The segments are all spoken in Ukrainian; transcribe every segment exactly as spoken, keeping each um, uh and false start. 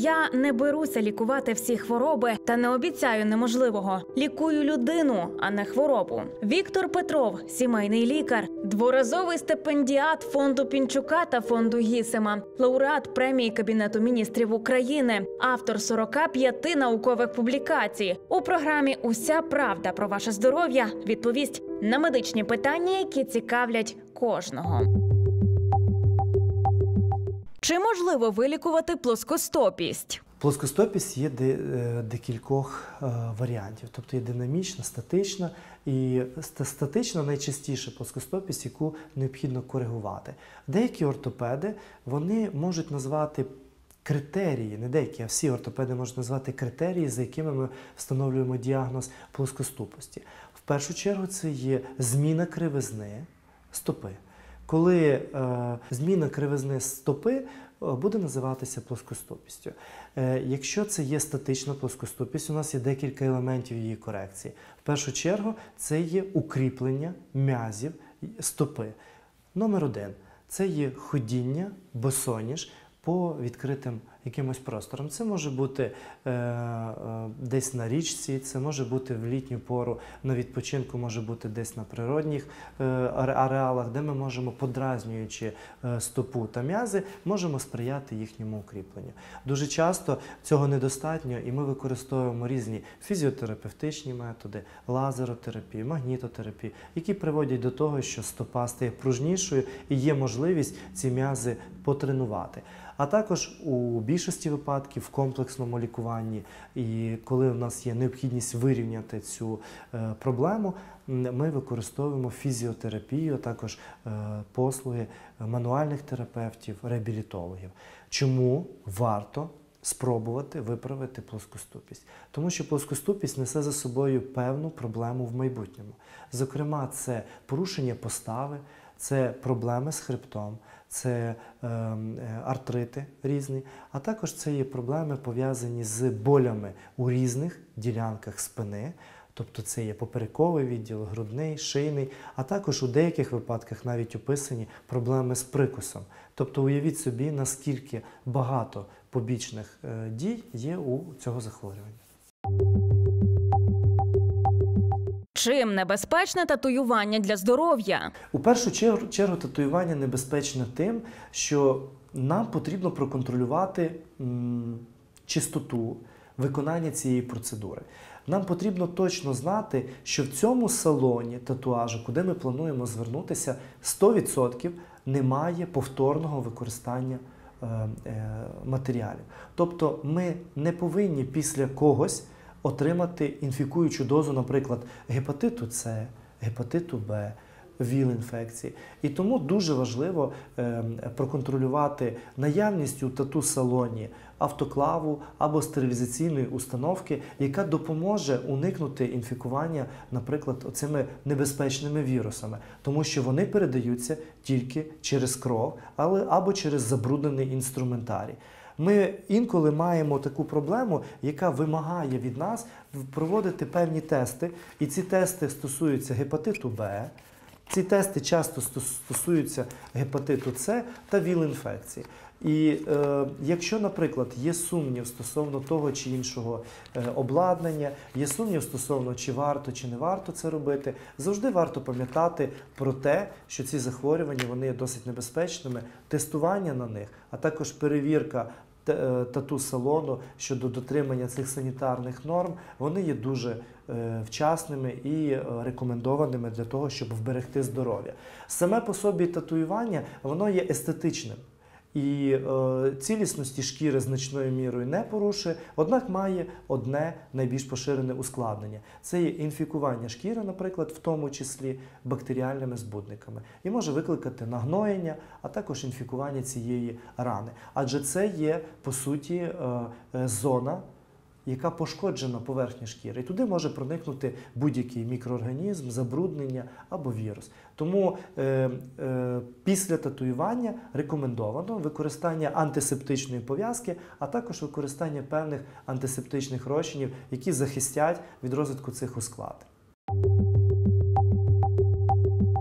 Я не беруся лікувати всі хвороби та не обіцяю неможливого. Лікую людину, а не хворобу. Віктор Петров – сімейний лікар, дворазовий стипендіат фонду Пінчука та фонду Гісема, лауреат премії Кабінету міністрів України, автор сорока п'яти наукових публікацій. У програмі «Уся правда про ваше здоров'я» відповість на медичні питання, які цікавлять кожного. Чи можливо вилікувати плоскостопість? Плоскостопість є декількох варіантів. Тобто є динамічна, статична. І статична найчастіше плоскостопість, яку необхідно коригувати. Деякі ортопеди, вони можуть назвати критерії, не деякі, а всі ортопеди можуть назвати критерії, за якими ми встановлюємо діагноз плоскостопості. В першу чергу це є зміна кривизни стопи. Коли е, зміна кривизни стопи буде називатися плоскостопістю. Е, якщо це є статична плоскостопість, у нас є декілька елементів її корекції. В першу чергу це є укріплення м'язів стопи. Номер один – це є ходіння босоніж по відкритим якимось просторам. Це може бути е, е, десь на річці, це може бути в літню пору на відпочинку, може бути десь на природних е, ареалах, де ми можемо, подразнюючи е, стопу та м'язи, можемо сприяти їхньому укріпленню. Дуже часто цього недостатньо, і ми використовуємо різні фізіотерапевтичні методи, лазеротерапію, магнітотерапію, які приводять до того, що стопа стає пружнішою і є можливість ці м'язи потренувати. А також у більшості випадків в комплексному лікуванні, і коли в нас є необхідність вирівняти цю е, проблему, ми використовуємо фізіотерапію, а також е, послуги мануальних терапевтів, реабілітологів. Чому варто спробувати виправити плоскостопість? Тому що плоскостопість несе за собою певну проблему в майбутньому. Зокрема, це порушення постави, це проблеми з хребтом, це е, артрити різні, а також це є проблеми, пов'язані з болями у різних ділянках спини, тобто це є поперековий відділ, грудний, шийний, а також у деяких випадках навіть описані проблеми з прикусом. Тобто уявіть собі, наскільки багато побічних е, дій є у цього захворювання. Чим небезпечне татуювання для здоров'я? У першу чергу, чергу татуювання небезпечне тим, що нам потрібно проконтролювати м, чистоту виконання цієї процедури. Нам потрібно точно знати, що в цьому салоні татуажу, куди ми плануємо звернутися, сто відсотків немає повторного використання е, е, матеріалів. Тобто ми не повинні після когось отримати інфікуючу дозу, наприклад, гепатиту С, гепатиту Б, ВІЛ-інфекції. І тому дуже важливо е, проконтролювати наявність у тату-салоні автоклаву або стерилізаційної установки, яка допоможе уникнути інфікування, наприклад, оцими небезпечними вірусами, тому що вони передаються тільки через кров але, або через забруднений інструментарій. Ми інколи маємо таку проблему, яка вимагає від нас проводити певні тести, і ці тести стосуються гепатиту Б, ці тести часто стосуються гепатиту С та ВІЛ-інфекції. І е, якщо, наприклад, є сумнів стосовно того чи іншого е, обладнання, є сумнів стосовно чи варто, чи не варто це робити, завжди варто пам'ятати про те, що ці захворювання вони є досить небезпечними, тестування на них, а також перевірка тату-салону щодо дотримання цих санітарних норм, вони є дуже е, вчасними і рекомендованими для того, щоб вберегти здоров'я. Саме по собі татуювання, воно є естетичним. І е, цілісності шкіри значною мірою не порушує, однак має одне найбільш поширене ускладнення. Це є інфікування шкіри, наприклад, в тому числі бактеріальними збудниками. І може викликати нагноєння, а також інфікування цієї рани. Адже це є, по суті, е, е, зона, яка пошкоджена поверхня шкіри. І туди може проникнути будь-який мікроорганізм, забруднення або вірус. Тому е, е, після татуювання рекомендовано використання антисептичної пов'язки, а також використання певних антисептичних розчинів, які захистять від розвитку цих ускладнень.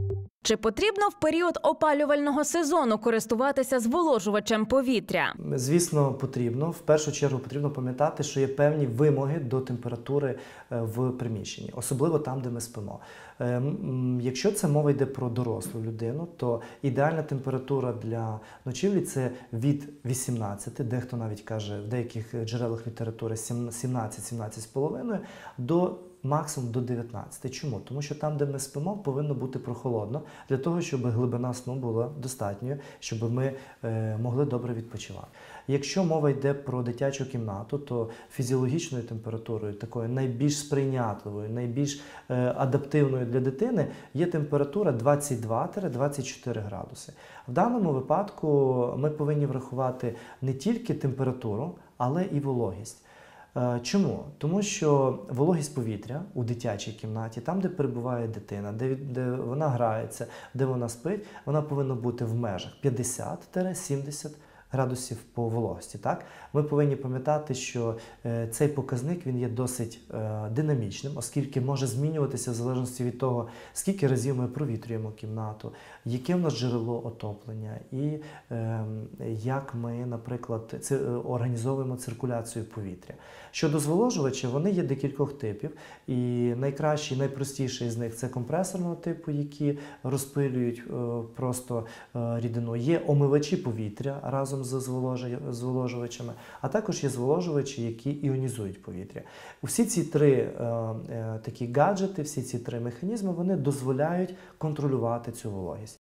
Чи потрібно в період опалювального сезону користуватися зволожувачем повітря? Звісно, потрібно. В першу чергу потрібно пам'ятати, що є певні вимоги до температури в приміщенні, особливо там, де ми спимо. Якщо це мова йде про дорослу людину, то ідеальна температура для ночівлі – це від вісімнадцяти, дехто навіть каже, в деяких джерелах літератури сімнадцять - сімнадцять з половиною, до максимум до дев'ятнадцяти. Чому? Тому що там, де ми спимо, повинно бути прохолодно, для того, щоб глибина сну була достатньою, щоб ми е, могли добре відпочивати. Якщо мова йде про дитячу кімнату, то фізіологічною температурою, такою найбільш сприйнятливою, найбільш е, адаптивною для дитини, є температура двадцять два - двадцять чотири градуси. В даному випадку ми повинні врахувати не тільки температуру, але і вологість. Чому? Тому що вологість повітря у дитячій кімнаті, там, де перебуває дитина, де, де вона грається, де вона спить, вона повинна бути в межах п'ятдесят - сімдесят градусів по вологості. Так? Ми повинні пам'ятати, що е, цей показник він є досить е, динамічним, оскільки може змінюватися в залежності від того, скільки разів ми провітрюємо кімнату, яке в нас джерело отоплення і е, як ми, наприклад, ци, організовуємо циркуляцію повітря. Щодо зволожувачів, вони є декількох типів, і найкращий, найпростіший з них – це компресорного типу, які розпилюють е, просто е, рідину. Є омивачі повітря разом з зволожувачами, а також є зволожувачі, які іонізують повітря. Всі ці три е, е, такі гаджети, всі ці три механізми, вони дозволяють контролювати цю вологість.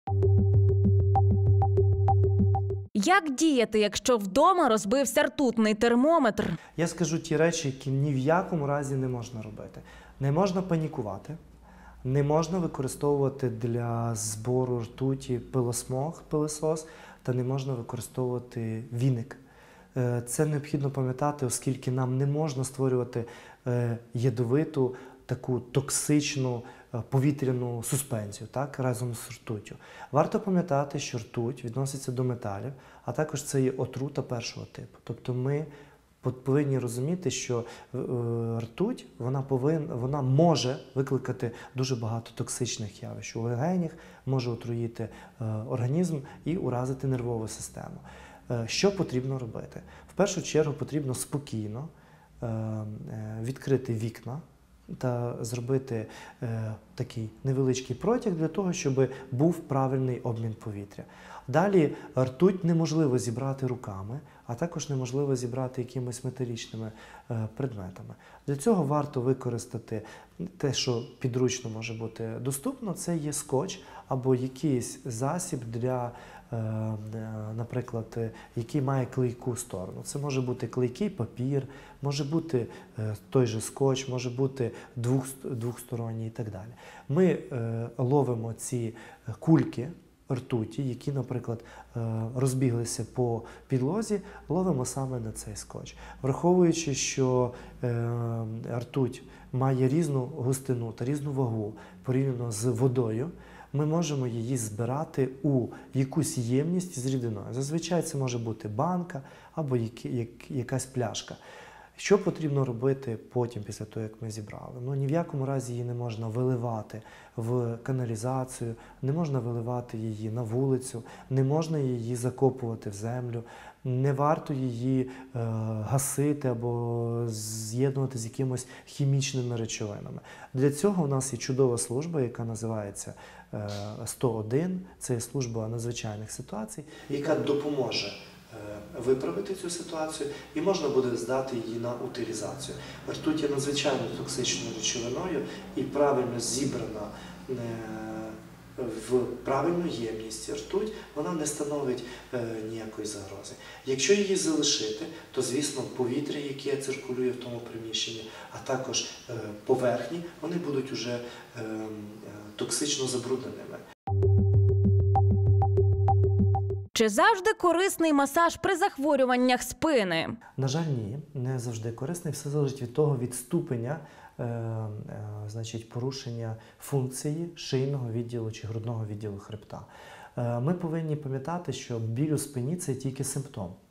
Як діяти, якщо вдома розбився ртутний термометр? Я скажу ті речі, які ні в якому разі не можна робити. Не можна панікувати, не можна використовувати для збору ртуті пилосмог, пилосос, та не можна використовувати віник. Це необхідно пам'ятати, оскільки нам не можна створювати ядовиту, таку токсичну повітряну суспензію, так, разом з ртуттю. Варто пам'ятати, що ртуть відноситься до металів, а також це є отрута першого типу. Тобто ми повинні розуміти, що ртуть, вона, повинна, вона може викликати дуже багато токсичних явищ у легенях, може отруїти організм і уразити нервову систему. Що потрібно робити? В першу чергу потрібно спокійно відкрити вікна та зробити е, такий невеличкий протяг для того, щоб був правильний обмін повітря. Далі ртуть неможливо зібрати руками, а також неможливо зібрати якимись металічними е, предметами. Для цього варто використати те, що підручно може бути доступно, це є скотч або якийсь засіб для, е, наприклад, який має клейку сторону. Це може бути клейкий папір, може бути е, той же скотч, може бути двох, двохсторонній і так далі. Ми е, ловимо ці кульки ртуті, які, наприклад, розбіглися по підлозі, ловимо саме на цей скотч. Враховуючи, що ртуть має різну густину та різну вагу порівняно з водою, ми можемо її збирати у якусь ємність з рідиною. Зазвичай це може бути банка або якась пляшка. Що потрібно робити потім, після того, як ми зібрали? Ну, ні в якому разі її не можна виливати в каналізацію, не можна виливати її на вулицю, не можна її закопувати в землю, не варто її е, гасити або з'єднувати з якимось хімічними речовинами. Для цього у нас є чудова служба, яка називається е, сто один, це є служба надзвичайних ситуацій, яка допоможе виправити цю ситуацію і можна буде здати її на утилізацію. Ртуть є надзвичайно токсичною речовиною і правильно зібрана в правильну ємність ртуть, вона не становить ніякої загрози. Якщо її залишити, то, звісно, повітря, яке циркулює в тому приміщенні, а також поверхні, вони будуть уже токсично забрудненими. Чи завжди корисний масаж при захворюваннях спини? На жаль, ні, не завжди корисний. Все залежить від того, від ступеня е, е, значить, порушення функції шийного відділу чи грудного відділу хребта. Е, ми повинні пам'ятати, що біль у спині – це тільки симптом.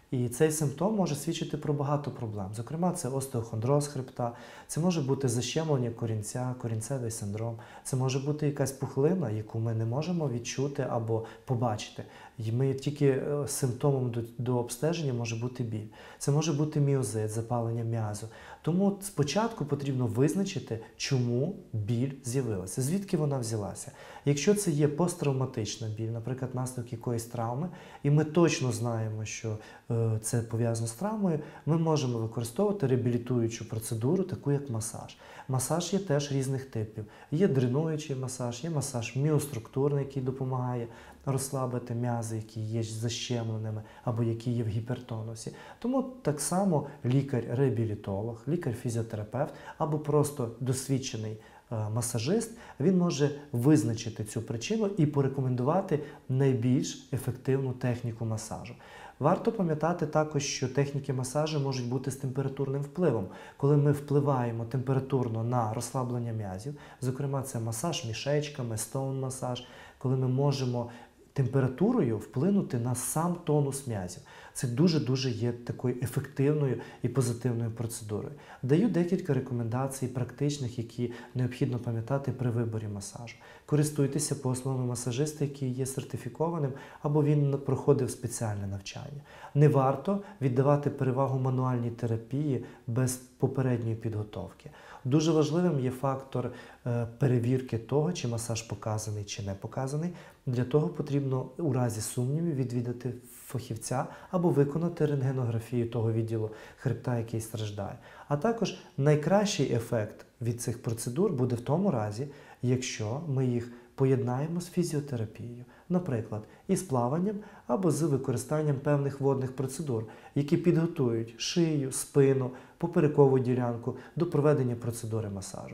І цей симптом може свідчити про багато проблем. Зокрема, це остеохондроз хребта, це може бути защемлення корінця, корінцевий синдром, це може бути якась пухлина, яку ми не можемо відчути або побачити. І ми тільки симптомом до, до обстеження може бути біль. Це може бути міозит, запалення м'язу. Тому спочатку потрібно визначити, чому біль з'явилася, звідки вона взялася. Якщо це є посттравматична біль, наприклад, наслідок якоїсь травми, і ми точно знаємо, що е, це пов'язано з травмою, ми можемо використовувати реабілітуючу процедуру, таку як масаж. Масаж є теж різних типів. Є дренуючий масаж, є масаж міоструктурний, який допомагає розслабити м'язи, які є защемленими або які є в гіпертонусі. Тому так само лікар-реабілітолог, лікар-фізіотерапевт або просто досвідчений масажист, він може визначити цю причину і порекомендувати найбільш ефективну техніку масажу. Варто пам'ятати також, що техніки масажу можуть бути з температурним впливом. Коли ми впливаємо температурно на розслаблення м'язів, зокрема це масаж мішечками, стоун-масаж, коли ми можемо температурою вплинути на сам тонус м'язів. Це дуже-дуже є такою ефективною і позитивною процедурою. Даю декілька рекомендацій практичних, які необхідно пам'ятати при виборі масажу. Користуйтеся послугами масажиста, який є сертифікованим, або він проходив спеціальне навчання. Не варто віддавати перевагу мануальній терапії без попередньої підготовки. Дуже важливим є фактор перевірки того, чи масаж показаний, чи не показаний. Для того потрібно у разі сумнівів відвідати фахівця або виконати рентгенографію того відділу хребта, який страждає. А також найкращий ефект від цих процедур буде в тому разі, якщо ми їх поєднаємо з фізіотерапією, наприклад, із плаванням або з використанням певних водних процедур, які підготують шию, спину, поперекову ділянку до проведення процедури масажу.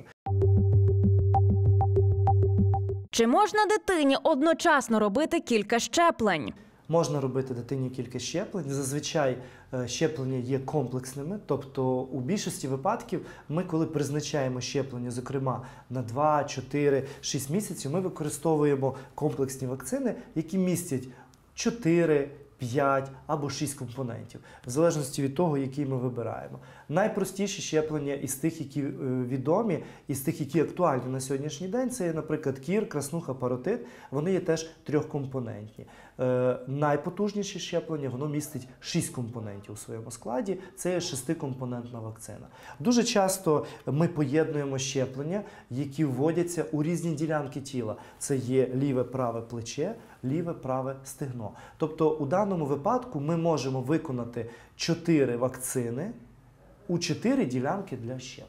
Чи можна дитині одночасно робити кілька щеплень? Можна робити дитині кілька щеплень. Зазвичай щеплення є комплексними, тобто у більшості випадків ми, коли призначаємо щеплення, зокрема на два, чотири, шість місяців, ми використовуємо комплексні вакцини, які містять чотири, п'ять або шість компонентів, в залежності від того, який ми вибираємо. Найпростіші щеплення із тих, які відомі, із тих, які актуальні на сьогоднішній день, це є, наприклад, кір, краснуха, паротит, вони є теж трьохкомпонентні. Е, найпотужніші щеплення, воно містить шість компонентів у своєму складі, це є шестикомпонентна вакцина. Дуже часто ми поєднуємо щеплення, які вводяться у різні ділянки тіла. Це є ліве-праве плече, ліве-праве стегно. Тобто у даному випадку ми можемо виконати чотири вакцини у чотири ділянки для щеплень.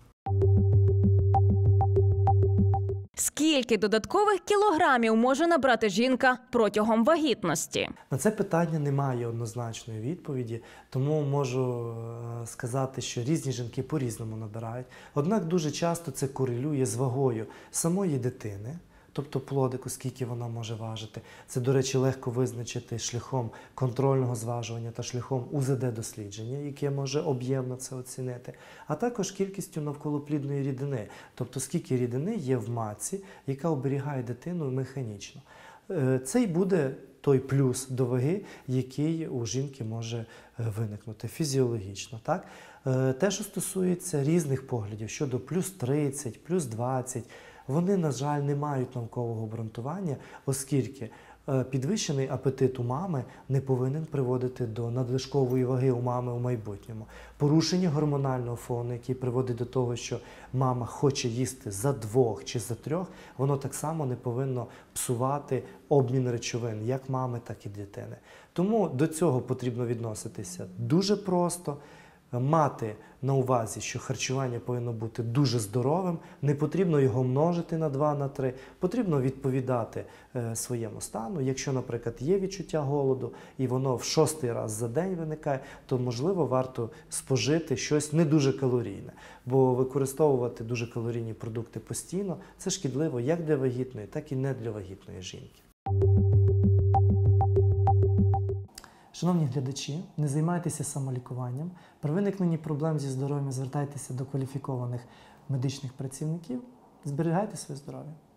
Скільки додаткових кілограмів може набрати жінка протягом вагітності? На це питання немає однозначної відповіді, тому можу сказати, що різні жінки по-різному набирають. Однак дуже часто це корелює з вагою самої дитини, тобто плодику, скільки вона може важити. Це, до речі, легко визначити шляхом контрольного зважування та шляхом у зет де-дослідження, яке може об'ємно це оцінити, а також кількістю навколоплідної рідини, тобто скільки рідини є в матці, яка оберігає дитину механічно. Це й буде той плюс до ваги, який у жінки може виникнути фізіологічно. Так? Те, що стосується різних поглядів щодо плюс тридцять, плюс двадцять, вони, на жаль, не мають наукового обґрунтування, оскільки підвищений апетит у мами не повинен приводити до надлишкової ваги у мами у майбутньому. Порушення гормонального фону, який приводить до того, що мама хоче їсти за двох чи за трьох, воно так само не повинно псувати обмін речовин, як мами, так і дитини. Тому до цього потрібно відноситися дуже просто, мати на увазі, що харчування повинно бути дуже здоровим, не потрібно його множити на два, на три, потрібно відповідати е, своєму стану. Якщо, наприклад, є відчуття голоду і воно в шостий раз за день виникає, то, можливо, варто спожити щось не дуже калорійне, бо використовувати дуже калорійні продукти постійно – це шкідливо як для вагітної, так і не для вагітної жінки. Шановні глядачі, не займайтеся самолікуванням. При виникненні проблем зі здоров'ям звертайтеся до кваліфікованих медичних працівників. Зберігайте своє здоров'я.